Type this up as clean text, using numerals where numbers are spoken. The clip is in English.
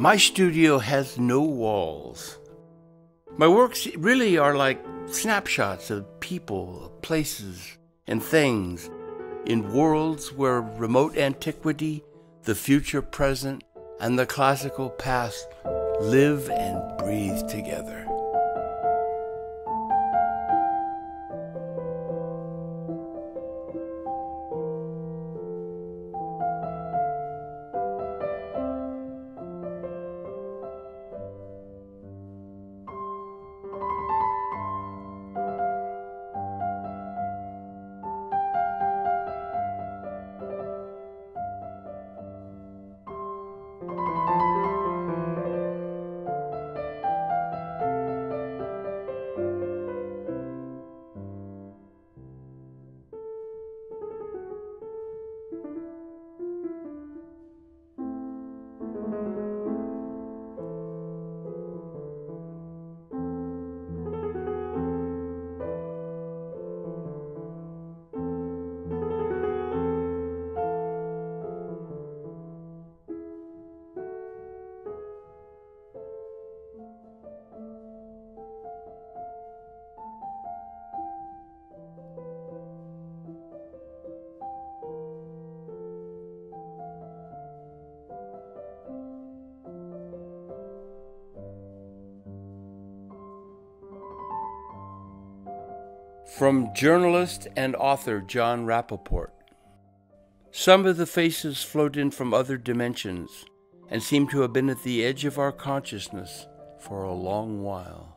My studio has no walls. My works really are like snapshots of people, places, and things in worlds where remote antiquity, the future present, and the classical past live and breathe together. From journalist and author John Rappaport. Some of the faces float in from other dimensions and seem to have been at the edge of our consciousness for a long while.